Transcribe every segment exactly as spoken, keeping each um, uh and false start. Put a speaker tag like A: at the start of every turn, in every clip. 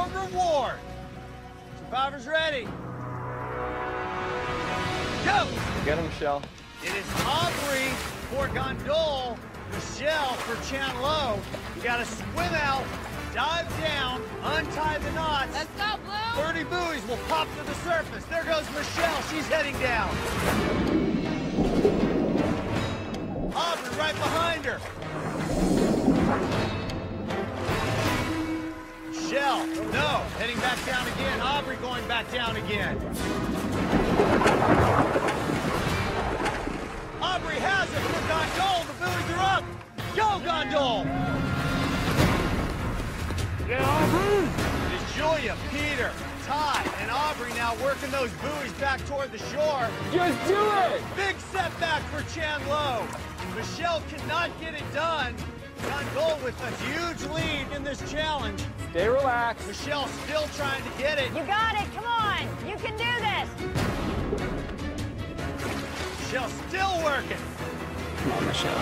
A: reward. Survivors ready. Go!
B: Get him, Michelle.
A: It is Aubrey for Gondole, Michelle for Chandlo. You gotta swim out, dive down, untie the knots.
C: Let's go, Blue!
A: thirty buoys will pop to the surface. There goes Michelle, she's heading down. Aubrey right behind her. Michelle, no, heading back down again. Aubrey going back down again. Aubrey has it for Gondole. The buoys are up. Go, Gondole!
B: Yeah, Aubrey!
A: It is Julia, Peter, Ty, and Aubrey now working those buoys back toward the shore.
B: Just do it!
A: Big setback for Chandlo. Michelle cannot get it done. Gondole with a huge lead in this challenge.
B: Stay relaxed.
A: Michelle still trying to get it.
C: You got it, come on! You can do this!
A: Michelle still working.
B: Come on, Michelle.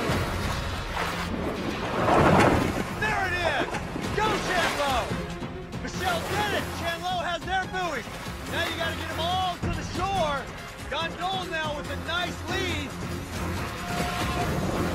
A: There it is! Go, Chandlo! Michelle did it! Chandlo has their buoys. Now you gotta get them all to the shore. Gondole now with a nice lead.